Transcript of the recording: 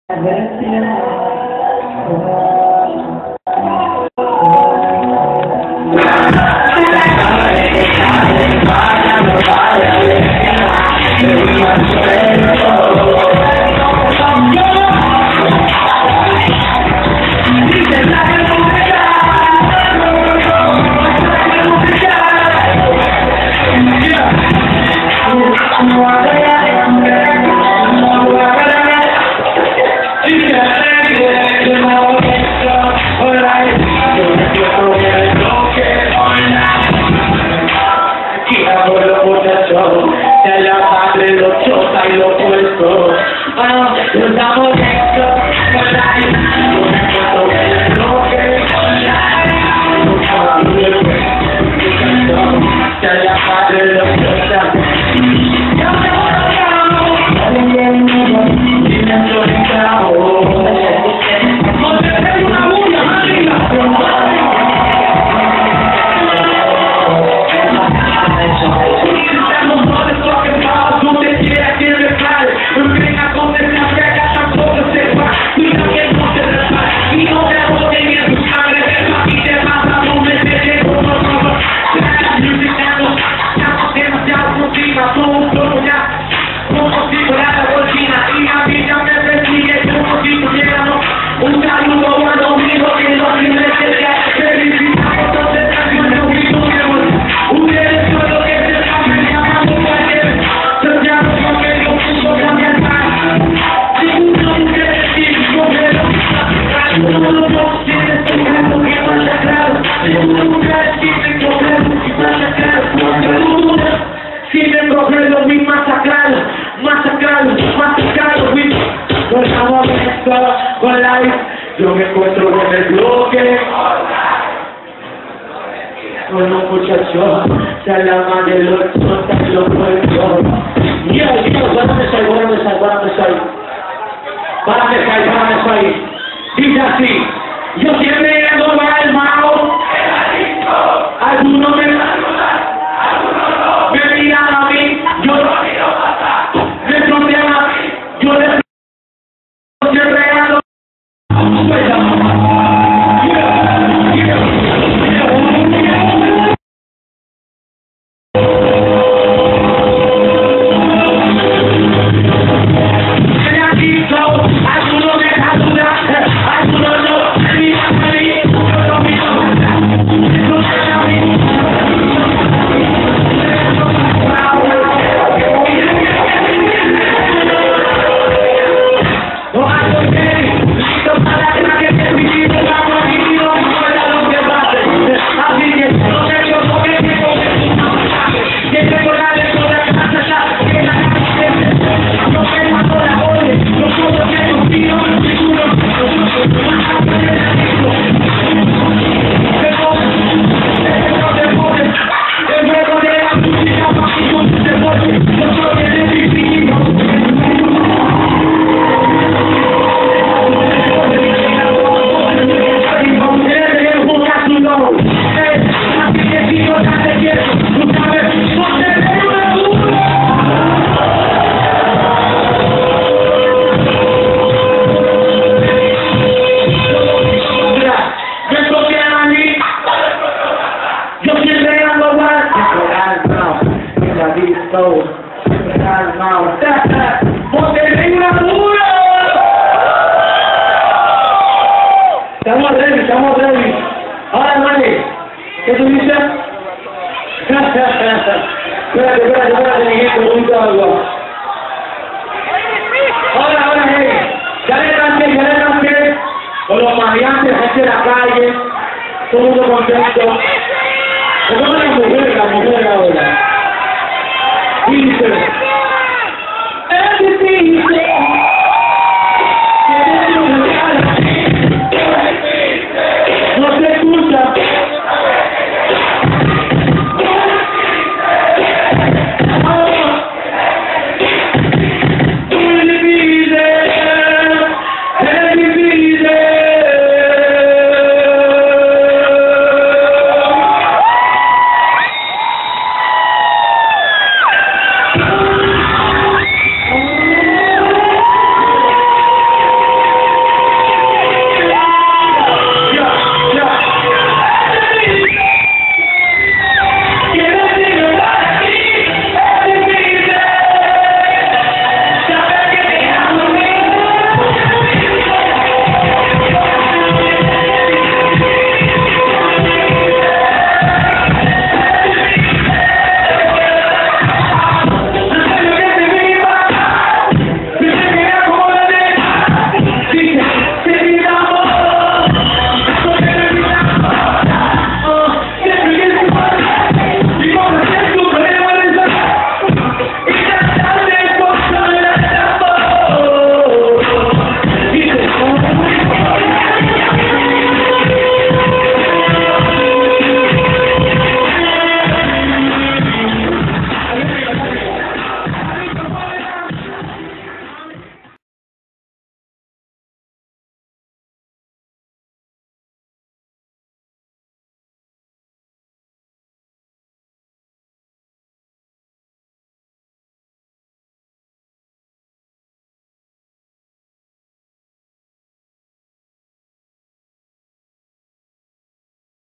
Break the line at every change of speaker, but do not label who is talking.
De la madre lo chota y lo puesto. Nos damos esto con la de la madre lo chota. Yo me encuentro con el bloque con los muchachos, se la madre los chotas y los pueblos. Párame soy. Dice así, yo siempre ando mal, hermano. Algunos me miran a mí, yo me frontean a mí, yo les siempre ando. Estamos ready. Ahora, Mane, ¿qué tú dices? Espérate, Miguel, un poquito de agua. Ahora, hey, ya le canté, con los maleantes, gente de la calle, todo el mundo contento. ¿Cómo las mujeres ahora? Dice.